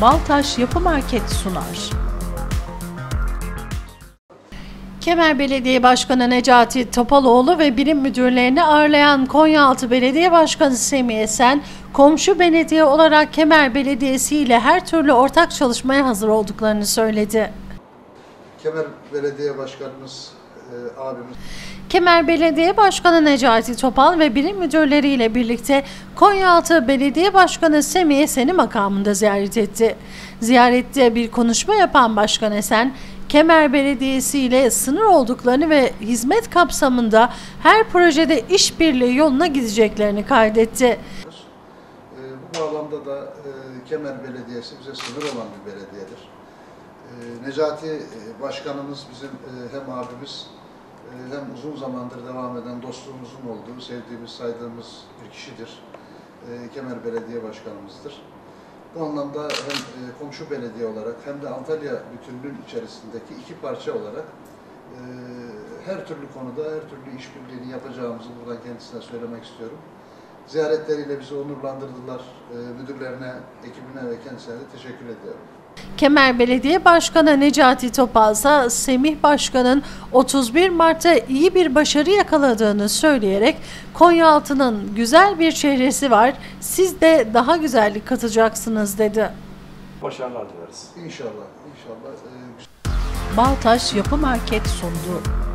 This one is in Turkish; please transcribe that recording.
Baltaş Yapı Market sunar. Kemer Belediye Başkanı Necati Topaloğlu ve birim müdürlerini ağırlayan Konyaaltı Belediye Başkanı Semih Esen, komşu belediye olarak Kemer Belediyesi ile her türlü ortak çalışmaya hazır olduklarını söyledi. Kemer Belediye Başkanımız, abimiz. Kemer Belediye Başkanı Necati Topal ve birim müdürleriyle birlikte Konyaaltı Belediye Başkanı Semih Esen'i makamında ziyaret etti. Ziyarette bir konuşma yapan Başkan Esen, Kemer Belediyesi ile sınır olduklarını ve hizmet kapsamında her projede işbirliği yoluna gideceklerini kaydetti. Bu bağlamda da Kemer Belediyesi bize sınır olan bir belediyedir. Necati Başkanımız bizim hem abimiz hem uzun zamandır devam eden dostluğumuzun olduğu, sevdiğimiz, saydığımız bir kişidir. Kemer Belediye Başkanımızdır. Bu anlamda hem komşu belediye olarak hem de Antalya bütünlüğün içerisindeki iki parça olarak her türlü konuda, her türlü işbirliğini yapacağımızı buradan kendisine söylemek istiyorum. Ziyaretleriyle bizi onurlandırdılar. Müdürlerine, ekibine ve kendisine de teşekkür ediyorum. Kemer Belediye Başkanı Necati Topal ise Semih Başkan'ın 31 Mart'ta iyi bir başarı yakaladığını söyleyerek Konyaaltı'nın güzel bir çehresi var, siz de daha güzellik katacaksınız dedi. Başarılar dileriz. İnşallah, inşallah. Baltaş Yapı Market sundu.